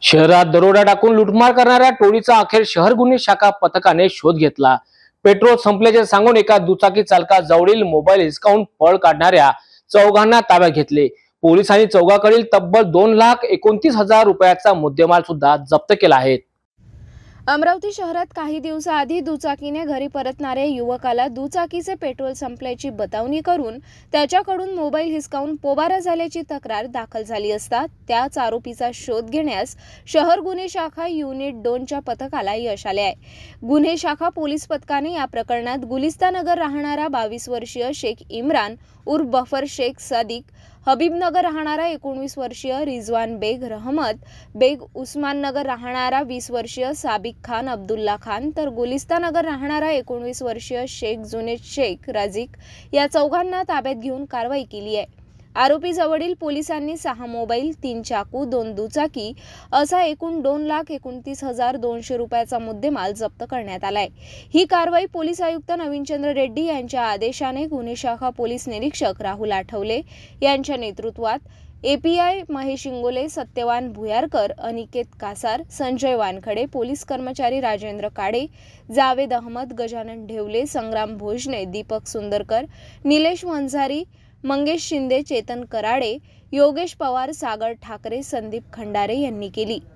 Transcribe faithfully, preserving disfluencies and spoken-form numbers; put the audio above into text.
शहरात दरोडा टाकून लुटमार करणाऱ्या टोळीचा अखेर शहर गुन्हे शाखा पथकाने शोध घेतला। पेट्रोल संपल्याचे सांगून एका दुचाकी चालकाजवळील मोबाईल हिसकावून पळ काढणाऱ्या चौघांना ताब्यात घेतले। पोलिसांनी चौघांकडील तब्बल दोन लाख एकोणतीस हजार रुपयाचा मुद्देमाल सुद्धा जप्त केला आहे। अमरावती शहरात काही दिवसाआधी दुचाकीने घरी परतणाऱ्या युवकाला दुचाकीचे पेट्रोल संपल्याची बतावणी करून त्याच्याकडून मोबाईल हिसकावून पोबारा झाल्याची तक्रार दाखल झाली असता त्याच आरोपीचा शोध घेण्यास शहर गुन्हे शाखा युनिट दोनच्या पथकाला यश आले आहे। गुन्हे शाखा पोलीस पथकाने या प्रकरणात गुलिस्तानगर राहणारा बावीस वर्षीय शेख इम्रान उर्फ बफर शेख सादिक, हबीबनगर राहणारा एकोणवीस वर्षीय रिजवान बेग रहमत बेग, उस्माननगर राहणारा वीस वर्षीय साबिक खान अब्दुल्ला खान तर गुलिस्तानगर राहणारा एकोणवीस वर्षीय शेख जुनेद शेख राजिक या चौघांना ताब्यात घेऊन कारवाई केली आहे। आरोपी जवळील पोलिसांनी सहा मोबाईल, तीन चाकू, दोन दुचाकी असा एकूण दोन लाख एकोणतीस हजार दोनशे रुपयाचा मुद्देमाल जप्त करण्यात आलाय। ही कारवाई पोलीस आयुक्त नवीनचंद्र रेड्डी यांच्या आदेशाने गुन्हे शाखा पोलीस निरीक्षक राहुल आठवले यांच्या नेतृत्वात एपीआय महेश इंगोले, सत्यवान भुयारकर, अनिकेत कासार, संजय वानखडे, पोलीस कर्मचारी राजेंद्र काडे, जावेद अहमद, गजानन ढेवले, संग्राम भोजने, दीपक सुंदरकर, निलेश वंजारी, मंगेश शिंदे, चेतन कराडे, योगेश पवार, सागर ठाकरे, संदीप खंडारे यांनी केली।